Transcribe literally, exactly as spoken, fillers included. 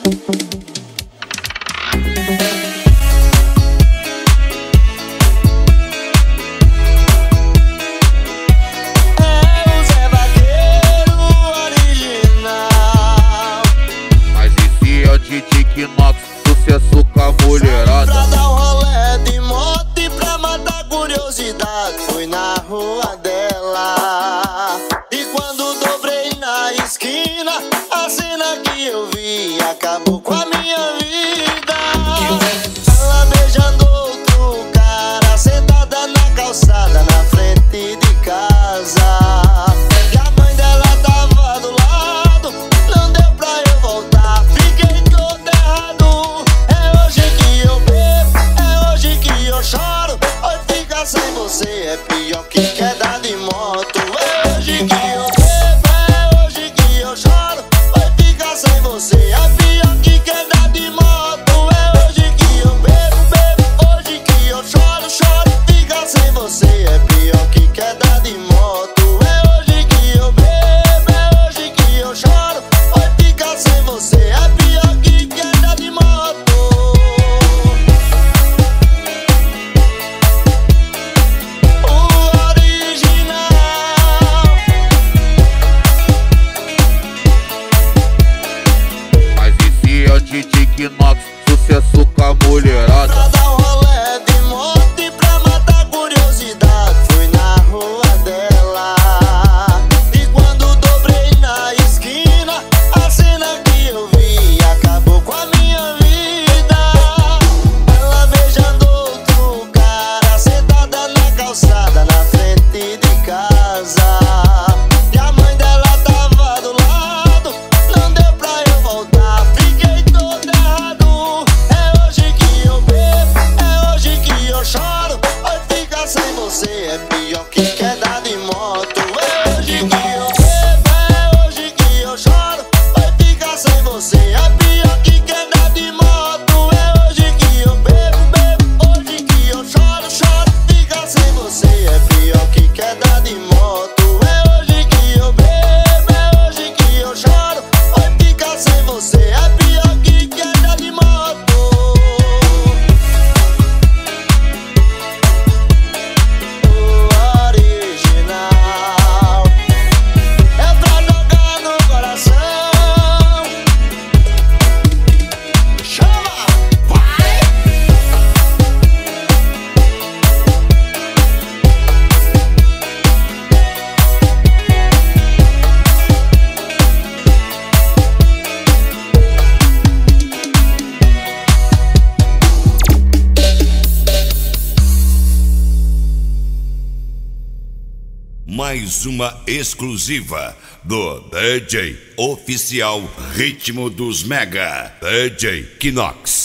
Sucesso com a mulherada. Pra dar um rolê de moto e pra matar curiosidade, fui na rua dela. E quando dobrei na esquina, a cena que eu vi acabou com a minha vida. Ela beijando outro cara, sentada na calçada, na frente de casa. E a mãe dela tava do lado, não deu pra eu voltar, fiquei todo errado. É hoje que eu bebo, é hoje que eu choro. Oi, ficar sem você é pior que queda de moto. É hoje que eu bebo, é hoje que eu choro. Oi, ficar sem você é pior que queda de moto. É hoje que eu bebo, bebo, hoje que eu choro, choro. Ficar sem você é pior que queda de moto. É hoje que eu bebo, é hoje que eu choro. Oi, ficar sem você é pior que queda de moto. De Tic-Nox, sucesso com a mulherada. Pra dar um rolê de moto e pra matar curiosidade, fui na rua dela. E quando dobrei na esquina, a cena que eu vi acabou com a minha vida. Ela beijando outro cara, sentada na calçada, na frente de casa. E a mãe dela tava do lado, não deu pra eu voltar, fiquei todo errado. É hoje que eu bebo, é hoje que eu choro. Oi, ficar sem você é pior que queda de moto. É hoje que eu bebo, é hoje que eu choro. Oi, ficar sem você é pior que queda de moto. É hoje que eu bebo, bebo, hoje que eu choro, choro. Ficar sem você é pior que queda de moto. É hoje que eu bebo, é hoje que eu choro. Oi, ficar sem você é pior que queda de moto. O original é pra jogar no coração. Chama, vai! Mais uma exclusiva do D J oficial Ritmo dos Mega, D J Kinox.